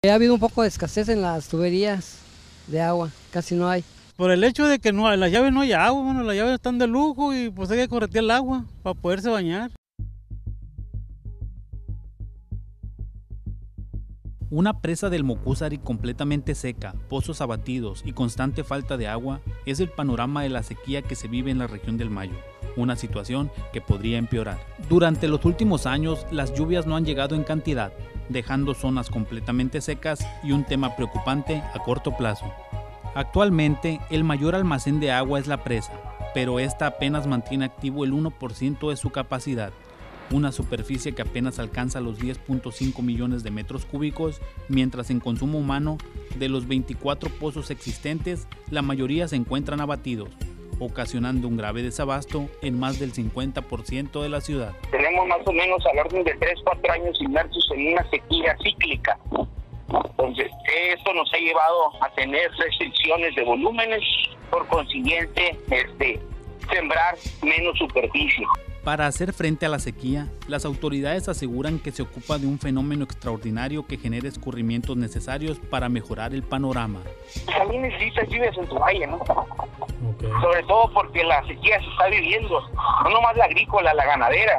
Ha habido un poco de escasez en las tuberías de agua, casi no hay. Por el hecho de que no, en las llaves no hay agua, bueno, las llaves están de lujo y pues hay que corretear el agua para poderse bañar. Una presa del Mocúzari completamente seca, pozos abatidos y constante falta de agua es el panorama de la sequía que se vive en la región del Mayo, una situación que podría empeorar. Durante los últimos años, las lluvias no han llegado en cantidad, dejando zonas completamente secas y un tema preocupante a corto plazo. Actualmente, el mayor almacén de agua es la presa, pero esta apenas mantiene activo el 1% de su capacidad, una superficie que apenas alcanza los 10.5 millones de metros cúbicos, mientras en consumo humano, de los 24 pozos existentes, la mayoría se encuentran abatidos, ocasionando un grave desabasto en más del 50% de la ciudad. Tenemos más o menos al orden de 3-4 años inmersos en una sequía cíclica. Entonces, esto nos ha llevado a tener restricciones de volúmenes, por consiguiente, sembrar menos superficie. Para hacer frente a la sequía, las autoridades aseguran que se ocupa de un fenómeno extraordinario que genera escurrimientos necesarios para mejorar el panorama. También necesitas lluvias en tu valle, ¿no? Okay. Sobre todo porque la sequía se está viviendo, no nomás la agrícola, la ganadera,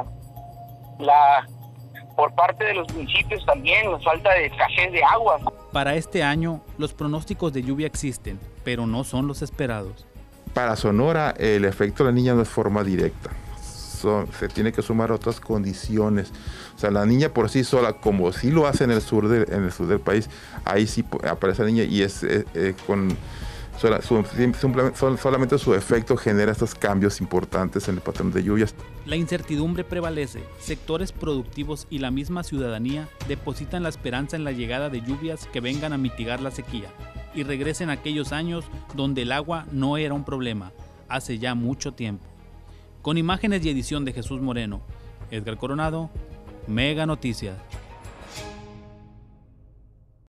por parte de los municipios también, la falta de escasez de agua. Para este año, los pronósticos de lluvia existen, pero no son los esperados. Para Sonora, el efecto de la niña no es forma directa. Se tiene que sumar otras condiciones. O sea, la niña por sí sola, como sí lo hace en el sur del país, ahí sí aparece la niña y solamente su efecto genera estos cambios importantes en el patrón de lluvias. La incertidumbre prevalece. Sectores productivos y la misma ciudadanía depositan la esperanza en la llegada de lluvias que vengan a mitigar la sequía y regresen a aquellos años donde el agua no era un problema, hace ya mucho tiempo. Con imágenes y edición de Jesús Moreno, Edgar Coronado, Mega Noticias.